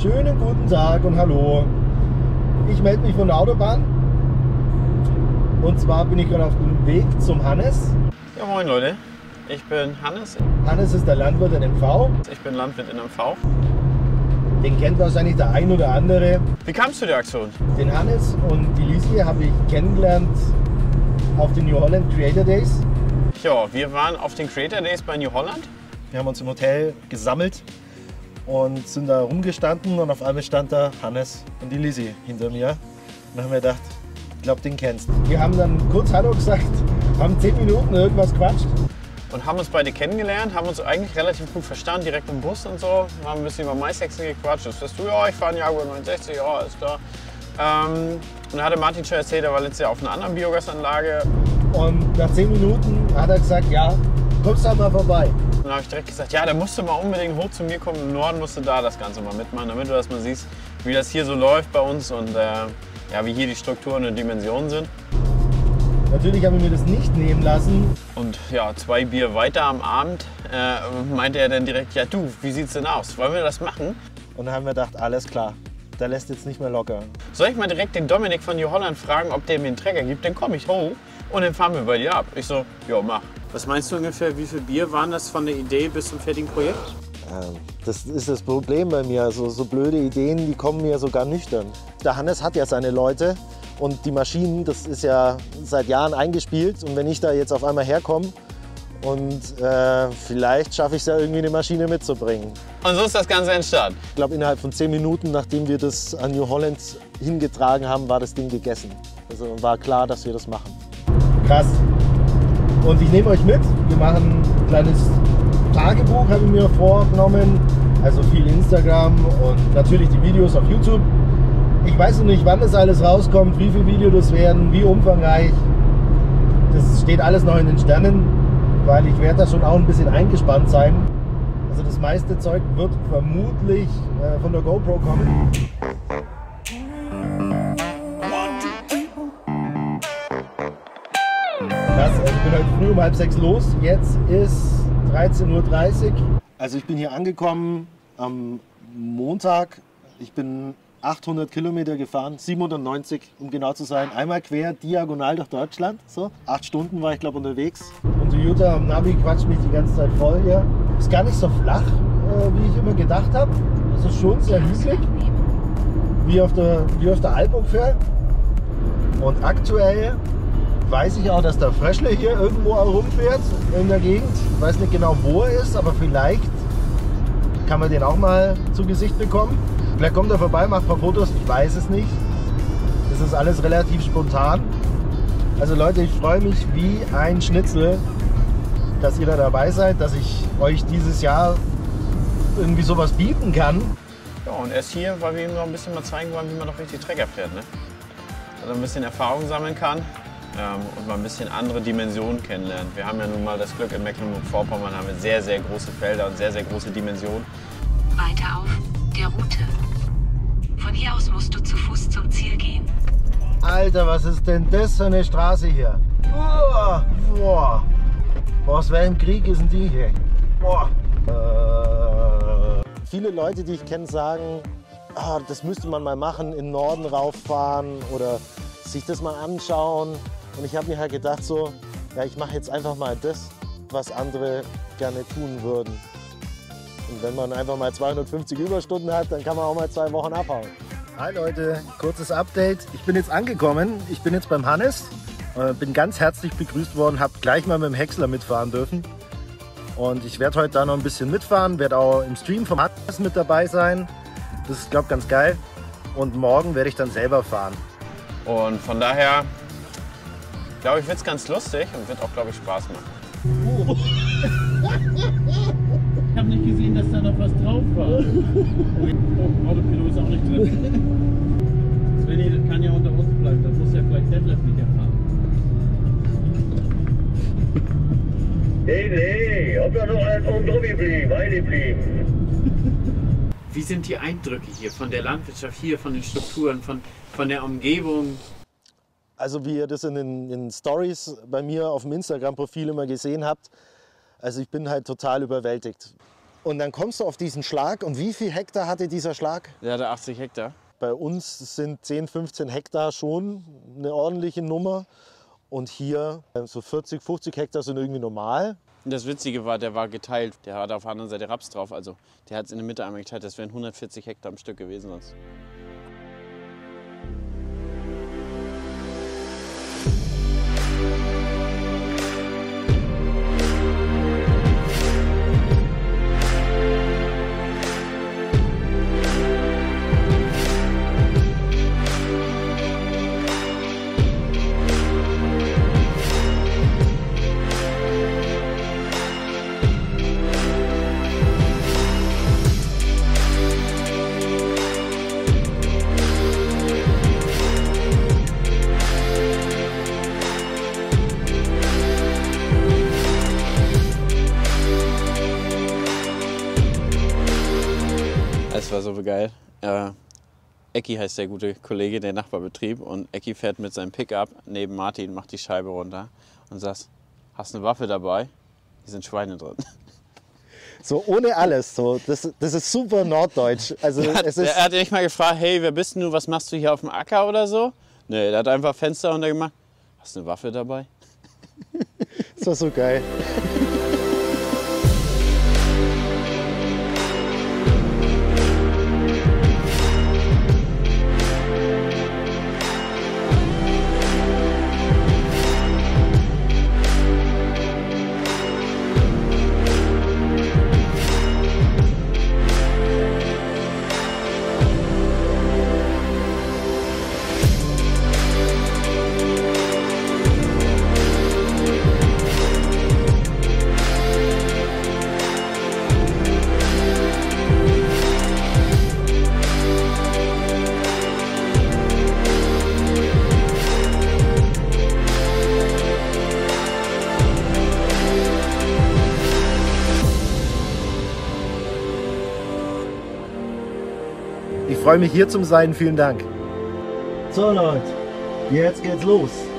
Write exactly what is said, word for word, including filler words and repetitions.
Schönen guten Tag und hallo. Ich melde mich von der Autobahn. Und zwar bin ich gerade auf dem Weg zum Hannes. Ja, moin Leute. Ich bin Hannes. Hannes ist der Landwirt in M V. Ich bin Landwirt in M V. Den kennt wahrscheinlich der ein oder andere. Wie kamst du der Aktion? Den Hannes und die Lisi habe ich kennengelernt auf den New Holland Creator Days. Ja, wir waren auf den Creator Days bei New Holland. Wir haben uns im Hotel gesammelt und sind da rumgestanden und auf einmal stand da Hannes und die Lisi hinter mir. Und dann haben wir gedacht, ich glaube, den kennst. Wir haben dann kurz Hallo gesagt, haben zehn Minuten irgendwas quatscht. Und haben uns beide kennengelernt, haben uns eigentlich relativ gut verstanden, direkt im Bus und so. Haben ein bisschen über Maishexen gequatscht. Das weißt du, ja, ich fahre einen Jaguar neunundsechzig, ja, ist da. Ähm, und dann hatte Martin schon erzählt, er war letztes Jahr auf einer anderen Biogasanlage. Und nach zehn Minuten hat er gesagt, ja, kommst du mal vorbei. Und dann habe ich direkt gesagt, ja, da musst du mal unbedingt hoch zu mir kommen. Im Norden musst du da das Ganze mal mitmachen, damit du das mal siehst, wie das hier so läuft bei uns und äh, ja, wie hier die Strukturen und Dimensionen sind. Natürlich haben wir mir das nicht nehmen lassen. Und ja, zwei Bier weiter am Abend äh, meinte er dann direkt, ja du, wie sieht's denn aus? Wollen wir das machen? Und dann haben wir gedacht, alles klar, der lässt jetzt nicht mehr locker. Soll ich mal direkt den Dominik von New Holland fragen, ob der mir einen Träger gibt? Dann komme ich hoch und dann fahren wir bei dir ab. Ich so, ja, mach. Was meinst du ungefähr, wie viel Bier waren das von der Idee bis zum fertigen Projekt? Ähm, das ist das Problem bei mir. Also, so blöde Ideen, die kommen mir sogar nüchtern. Der Hannes hat ja seine Leute und die Maschinen, das ist ja seit Jahren eingespielt. Und wenn ich da jetzt auf einmal herkomme und äh, vielleicht schaffe ich es ja irgendwie eine Maschine mitzubringen. Und so ist das Ganze entstanden? Ich glaube, innerhalb von zehn Minuten, nachdem wir das an New Holland hingetragen haben, war das Ding gegessen. Also war klar, dass wir das machen. Krass. Und ich nehme euch mit. Wir machen ein kleines Tagebuch, habe ich mir vorgenommen. Also viel Instagram und natürlich die Videos auf YouTube. Ich weiß noch nicht, wann das alles rauskommt, wie viele Videos das werden, wie umfangreich. Das steht alles noch in den Sternen, weil ich werde da schon auch ein bisschen eingespannt sein. Also das meiste Zeug wird vermutlich äh, von der GoPro kommen. Krass, also ich bin heute früh um halb sechs los, jetzt ist dreizehn Uhr dreißig. Also ich bin hier angekommen am Montag. Ich bin achthundert Kilometer gefahren, siebenhundertneunzig um genau zu sein. Einmal quer, diagonal durch Deutschland. So. Acht Stunden war ich glaube unterwegs. Und die Jutta am Navi quatscht mich die ganze Zeit voll hier. Ist gar nicht so flach, äh, wie ich immer gedacht habe. Es ist schon sehr hügelig, wie auf der, wie auf der Alp ungefähr. Und aktuell weiß ich auch, dass der Fröschle hier irgendwo rumfährt in der Gegend. Ich weiß nicht genau, wo er ist, aber vielleicht kann man den auch mal zu Gesicht bekommen. Vielleicht kommt er vorbei, macht ein paar Fotos, ich weiß es nicht. Das ist alles relativ spontan. Also Leute, ich freue mich wie ein Schnitzel, dass ihr da dabei seid, dass ich euch dieses Jahr irgendwie sowas bieten kann. Ja, und er ist hier, weil wir ihm noch ein bisschen mal zeigen wollen, wie man doch richtig Trecker fährt. Ne? Also ein bisschen Erfahrung sammeln kann ähm, und mal ein bisschen andere Dimensionen kennenlernen. Wir haben ja nun mal das Glück, in Mecklenburg-Vorpommern haben wir sehr, sehr große Felder und sehr, sehr große Dimensionen. Weiter auf der Route. Von hier aus musst du zu Fuß zum Ziel gehen. Alter, was ist denn das für eine Straße hier? Boah, boah. Aus welchem Krieg ist denn die hier? Boah. Äh. Viele Leute, die ich kenne, sagen, oh, das müsste man mal machen, in den Norden rauffahren oder sich das mal anschauen. Und ich habe mir halt gedacht so, ja, ich mache jetzt einfach mal das, was andere gerne tun würden. Und wenn man einfach mal zweihundertfünfzig Überstunden hat, dann kann man auch mal zwei Wochen abhauen. Hi Leute, kurzes Update. Ich bin jetzt angekommen. Ich bin jetzt beim Hannes. Äh, bin ganz herzlich begrüßt worden, habe gleich mal mit dem Häcksler mitfahren dürfen. Und ich werde heute da noch ein bisschen mitfahren, werde auch im Stream vom Hannes mit dabei sein. Das ist, glaube ich, ganz geil. Und morgen werde ich dann selber fahren. Und von daher, glaube ich, wird es ganz lustig und wird auch, glaube ich, Spaß machen. Oh. Ich habe nicht gesehen, dass da noch was drauf war. Oh, Autopilot ist auch nicht drin. Svenny, das kann ja unter uns bleiben. Das muss ja vielleicht Detlef nicht erfahren. Nee, nee, hab ja noch einen und drum geblieben, ein geblieben. Wie sind die Eindrücke hier von der Landwirtschaft, hier von den Strukturen, von, von der Umgebung? Also wie ihr das in den, in Stories bei mir auf dem Instagram-Profil immer gesehen habt, also ich bin halt total überwältigt. Und dann kommst du auf diesen Schlag. Und wie viel Hektar hatte dieser Schlag? Der hatte achtzig Hektar. Bei uns sind zehn, fünfzehn Hektar schon eine ordentliche Nummer. Und hier so vierzig, fünfzig Hektar sind irgendwie normal. Und das Witzige war, der war geteilt. Der hat auf der anderen Seite Raps drauf. Also der hat es in der Mitte einmal geteilt. Das wären hundertvierzig Hektar am Stück gewesen sonst. Das war so geil. Äh, Ecki heißt der gute Kollege, der Nachbarbetrieb. Und Ecki fährt mit seinem Pickup neben Martin, macht die Scheibe runter und sagt, hast du eine Waffe dabei? Hier sind Schweine drin. So ohne alles. So. Das, das ist super norddeutsch. Also, Er hat, es ist er hat nicht mal gefragt, hey, wer bist du, was machst du hier auf dem Acker oder so? Nee, der hat einfach Fenster runter gemacht. Hast du eine Waffe dabei? das war so geil. Ich freue mich hier zu sein. Vielen Dank. So Leute, jetzt geht's los.